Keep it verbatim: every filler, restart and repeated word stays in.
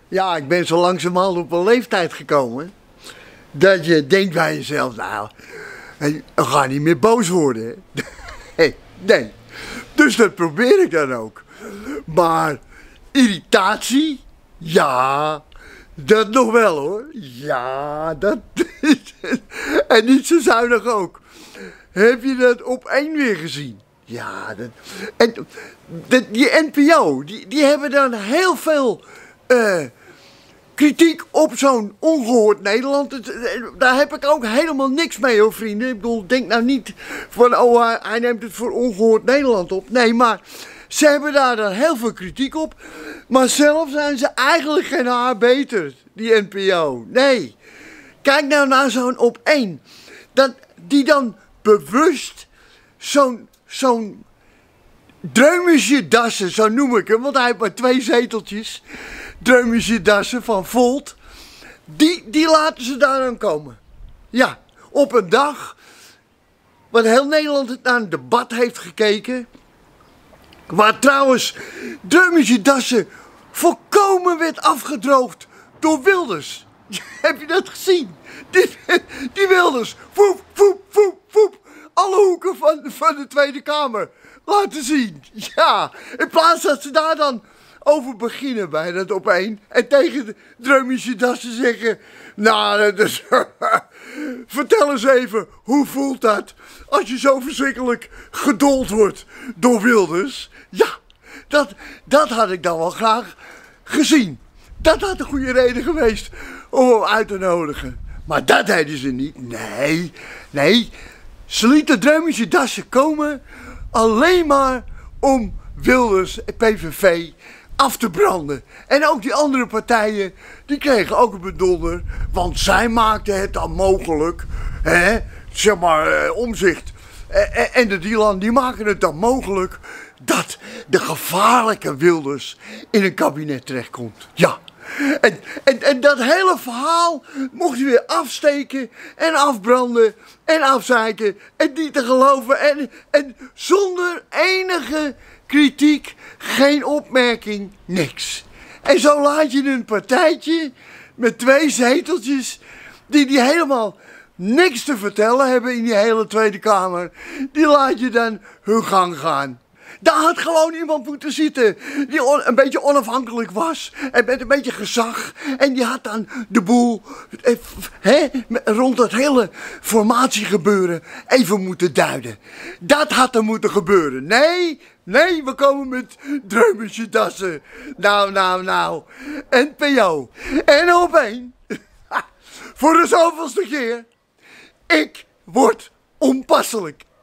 Ja, ik ben zo langzamerhand op een leeftijd gekomen dat je denkt bij jezelf, nou, we gaan niet meer boos worden. Hè? Nee, dus dat probeer ik dan ook. Maar irritatie, ja, dat nog wel hoor. Ja, dat en niet zo zuinig ook. Heb je dat op één weer gezien? Ja, dat, en dat, die N P O, die, die hebben dan heel veel uh, kritiek op zo'n ongehoord Nederland. Het, daar heb ik ook helemaal niks mee hoor vrienden. Ik bedoel, denk nou niet van, oh hij, hij neemt het voor ongehoord Nederland op. Nee, maar ze hebben daar dan heel veel kritiek op. Maar zelf zijn ze eigenlijk geen haar beter, die N P O. Nee, kijk nou naar zo'n op één. Dat, die dan bewust zo'n zo'n Dreumische Dassen, zo noem ik hem, want hij heeft maar twee zeteltjes. Dreumische Dassen van Volt. Die, die laten ze daar dan komen. Ja, op een dag, waar heel Nederland naar een debat heeft gekeken. Waar trouwens Dreumische Dassen volkomen werd afgedroogd door Wilders. Heb je dat gezien? Die, die Wilders, voep, voep, voep, voep. Alle hoeken van, van de Tweede Kamer laten zien. Ja, in plaats dat ze daar dan over beginnen bij dat op één. En tegen de Dreumische Dassen zeggen, nou, dat is, vertel eens even, hoe voelt dat als je zo verschrikkelijk gedold wordt door Wilders? Ja, dat, dat had ik dan wel graag gezien. Dat had een goede reden geweest om hem uit te nodigen. Maar dat deden ze niet. Nee, nee. Ze lieten Dreumische Dassen komen alleen maar om Wilders en P V V af te branden. En ook die andere partijen, die kregen ook een bedonder. Want zij maakten het dan mogelijk, hè, zeg maar, eh, Omtzigt en, en de Dieland, die maken het dan mogelijk dat de gevaarlijke Wilders in een kabinet terechtkomt. Ja. En, en, en dat hele verhaal mocht je weer afsteken en afbranden en afzeiken en niet te geloven en, en zonder enige kritiek, geen opmerking, niks. En zo laat je een partijtje met twee zeteltjes die, die helemaal niks te vertellen hebben in die hele Tweede Kamer, die laat je dan hun gang gaan. Daar had gewoon iemand moeten zitten die on, een beetje onafhankelijk was en met een beetje gezag. En die had dan de boel eh, hè, rond het hele formatiegebeuren even moeten duiden. Dat had er moeten gebeuren. Nee, nee, we komen met Dreumische Dassen. Nou, nou, nou. N P O. En op één. Voor de zoveelste keer. Ik word onpasselijk.